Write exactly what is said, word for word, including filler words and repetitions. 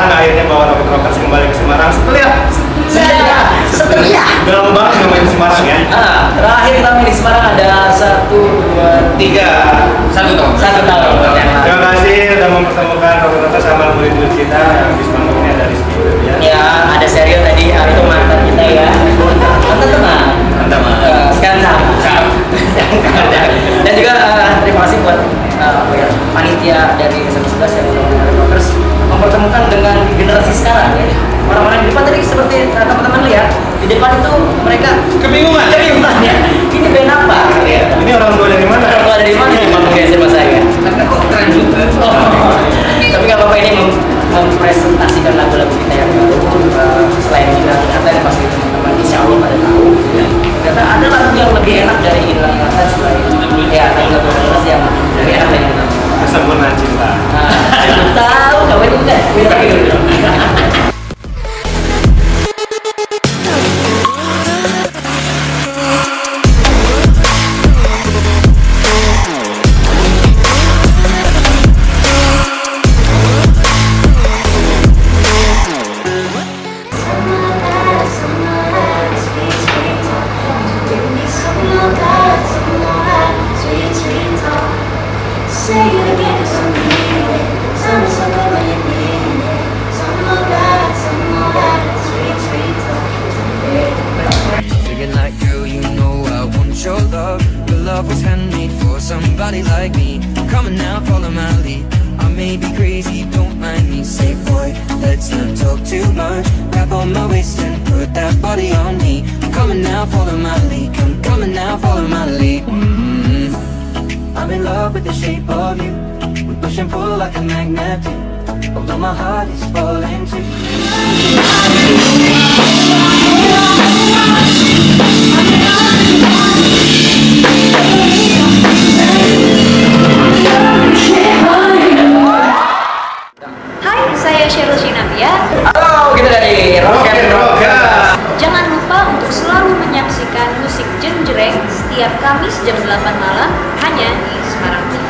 senang akhirnya bawa Rocket Rockers kembali ke Semarang setelah Setelah setelah udah lama banget nggak main di Semarang ya. ah, terakhir kita main di Semarang ada satu dua tiga satu tahun satu tahun yang lalu. Terima kasih sudah mempertemukan Rocket Rockers sama murid-murid kita yang di panggungnya dari sini ya. Ya, ada Serial tadi, ah, itu mantan kita ya. Mantan teman. Mantan teman. Uh, sekarang sahabat. Dan juga uh, terima kasih buat uh, apa ya, panitia dari S M sebelas yang udah Rockers mempertemukan dengan generasi sekarang ya. Orang-orang di depan tadi seperti uh, teman-teman lihat, di depan itu mereka Kebingungan. kebingungan ya. Ini band apa? Ya. Ini orang tua dari mana? Orang tua dari mana di panggung S M saya? Karena kok keren juga. Oh. Tapi nggak apa-apa, ini mem mempresentasikan lagu-lagu kita yang baru. Uh, selain Hilang Ingatan yang pasti teman-teman insya Allah pada tahu. Ya. Karena ada lagu yang lebih enak dari Hilang Ingatan selain ya tanggal dua belas yang lebih enak dari Hilang Ingatan. Kesempurnaan cinta. Nah, tahu kamu itu kan? Say it again, some need it. Some some when you need it. Some more God, some more God, sweet, sweet talk. Singing like girl, you know I want your love. Your love was handmade for somebody like me. Come on now, follow my lead. I may be crazy, don't mind me. Say boy, let's not talk too much. Grab on my waist and put that body on me. Come on now, follow my lead. Come, come on now, follow my lead. Mm-hmm. I'm in love with the shape of you. We push and pull like a magnet do. Although my heart is falling too. Hai, saya Cheryl Shinavia. Halo, kita dari Rocket Rockers. Jangan lupa untuk selalu menyaksikan musik Jeng Jreng setiap Kamis jam delapan malam hanya di Semarang T V.